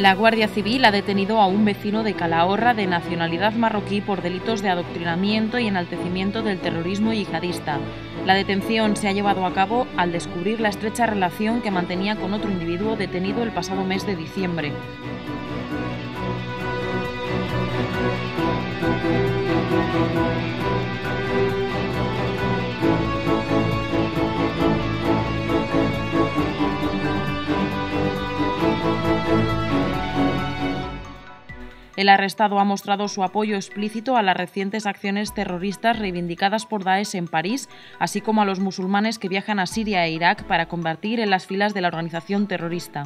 La Guardia Civil ha detenido a un vecino de Calahorra de nacionalidad marroquí por delitos de adoctrinamiento y enaltecimiento del terrorismo yihadista. La detención se ha llevado a cabo al descubrir la estrecha relación que mantenía con otro individuo detenido el pasado mes de diciembre. El arrestado ha mostrado su apoyo explícito a las recientes acciones terroristas reivindicadas por Daesh en París, así como a los musulmanes que viajan a Siria e Irak para combatir en las filas de la organización terrorista.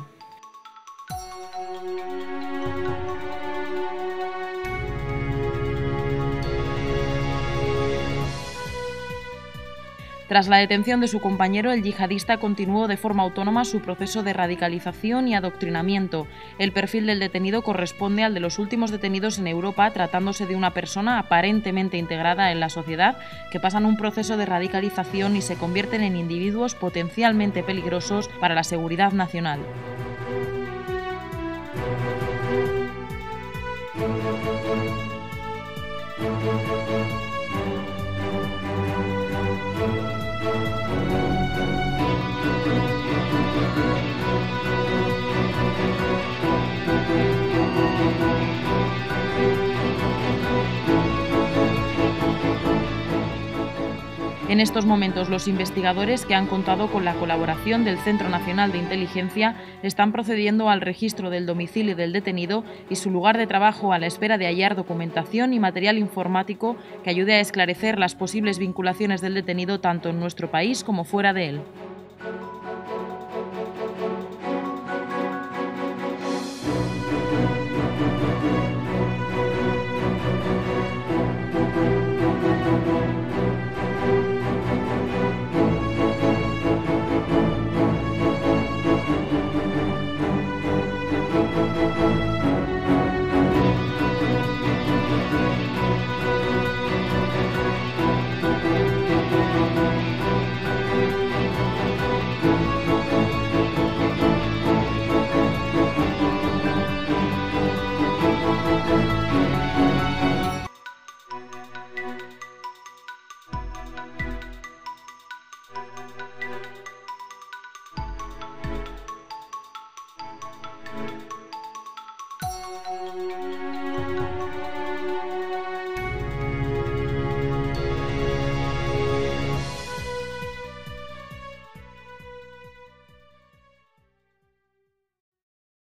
Tras la detención de su compañero, el yihadista continuó de forma autónoma su proceso de radicalización y adoctrinamiento. El perfil del detenido corresponde al de los últimos detenidos en Europa, tratándose de una persona aparentemente integrada en la sociedad que pasan un proceso de radicalización y se convierten en individuos potencialmente peligrosos para la seguridad nacional. En estos momentos, los investigadores, que han contado con la colaboración del Centro Nacional de Inteligencia, están procediendo al registro del domicilio del detenido y su lugar de trabajo a la espera de hallar documentación y material informático que ayude a esclarecer las posibles vinculaciones del detenido tanto en nuestro país como fuera de él.